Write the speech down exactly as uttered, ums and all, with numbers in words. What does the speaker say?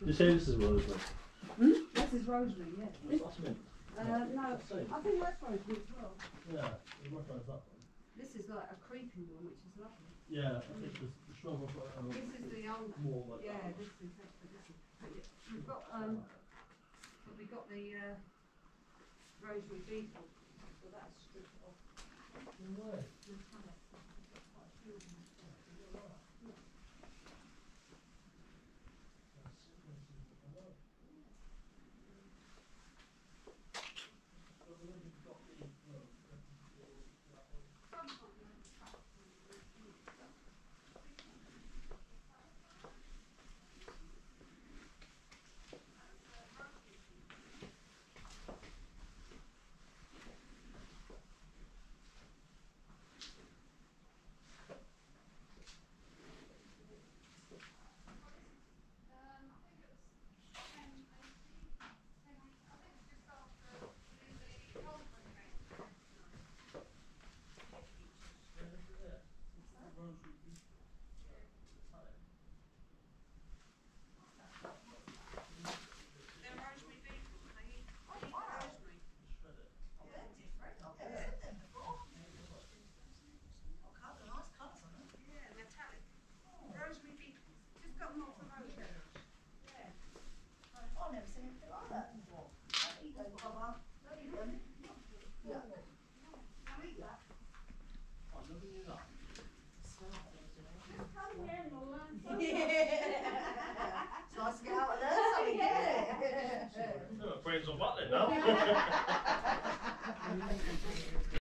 You say this is rosemary? Hmm? This is rosemary, yeah. What's that mean? Uh, no, I think that's rosemary as well. Yeah, it might have that one. This is like a creeping one, which is lovely. Yeah, I think the, the shrub of uh, This is the old. more like yeah, that. this is exactly this is. We've got um, but we got the uh, rosemary beetle, so that's stripped off. No way.